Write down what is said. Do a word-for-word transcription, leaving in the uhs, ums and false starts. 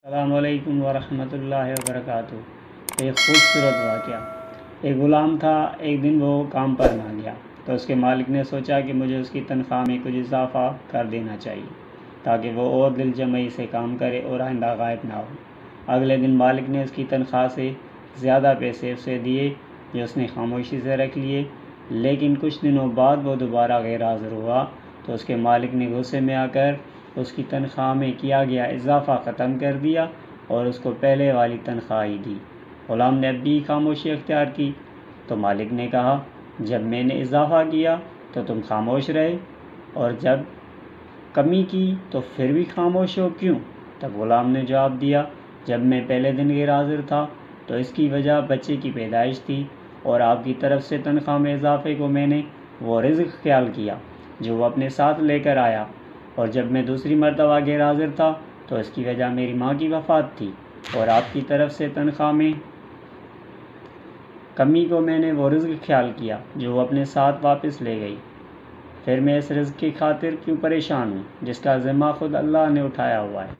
السلام علیکم ورحمۃ اللہ وبرکاتہ۔ ایک خوبصورت واقعہ۔ ایک غلام تھا، ایک دن وہ کام پر نہ گیا تو اس کے مالک نے سوچا کہ مجھے اس کی تنخواہ میں کچھ اضافہ کر دینا چاہیے تاکہ وہ اور دل جمعی سے کام کرے اور آئندہ غائب نہ ہو۔ اگلے دن مالک نے اس کی تنخواہ سے زیادہ پیسے اسے دیے جو اس نے خاموشی سے رکھ لیے، لیکن کچھ دنوں بعد وہ دوبارہ غیر حاضر ہوا تو اس کے مالک نے غصے میں آ کر اس کی تنخواہ میں کیا گیا اضافہ ختم کر دیا اور اس کو پہلے والی تنخواہ ہی دی۔ غلام نے اب بھی خاموشی اختیار کی تو مالک نے کہا، جب میں نے اضافہ کیا تو تم خاموش رہے اور جب کمی کی تو پھر بھی خاموش ہو کیوں؟ تب غلام نے جواب دیا، جب میں پہلے دن غیر حاضر تھا تو اس کی وجہ بچے کی پیدائش تھی اور آپ کی طرف سے تنخواہ میں اضافے کو میں نے وہ رزق خیال کیا جو وہ اپنے ساتھ لے کر آیا، اور جب میں دوسری مرتبہ غیر حاضر تھا تو اس کی وجہ میری ماں کی وفات تھی، اور آپ کی طرف سے تنخواہ میں کمی کو میں نے وہ رزق خیال کیا جو وہ اپنے ساتھ واپس لے گئی۔ پھر میں اس رزق کی خاطر کیوں پریشان ہوں جس کا ذمہ خود اللہ نے اٹھایا ہوا ہے۔